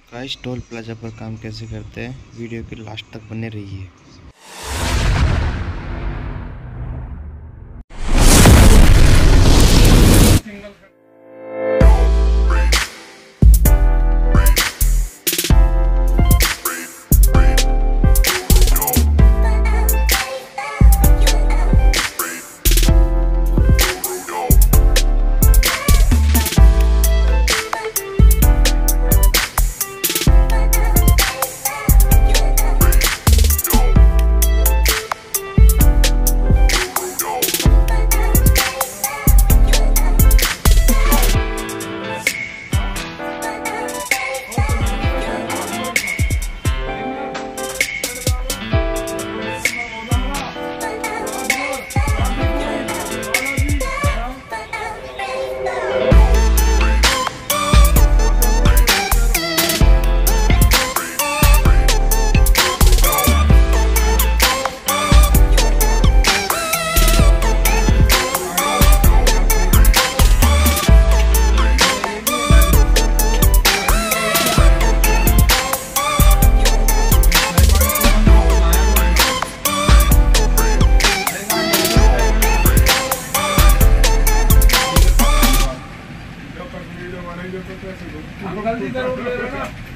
Guys toll plaza पर काम कैसे करते हैं, वीडियो के लास्ट तक बने रहिए। गलती करो